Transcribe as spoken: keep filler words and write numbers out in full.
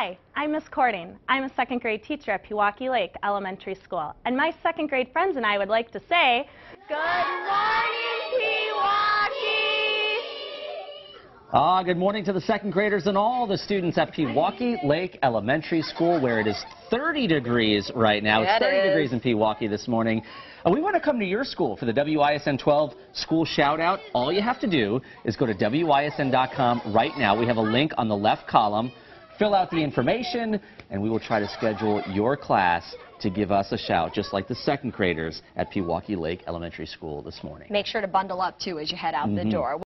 Hi, I'm Miss Cording. I'm a second grade teacher at Pewaukee Lake Elementary School. And my second grade friends and I would like to say, good morning, Pewaukee! Ah, good morning to the second graders and all the students at Pewaukee Lake Elementary School, where it is thirty degrees right now. Yeah, it's thirty it is. degrees in Pewaukee this morning. Uh, we want to come to your school for the W I S N twelve school shout out. All you have to do is go to W I S N dot com right now. We have a link on the left column. Fill out the information, and we will try to schedule your class to give us a shout, just like the second graders at Pewaukee Lake Elementary School this morning. Make sure to bundle up, too, as you head out Mm-hmm. the door.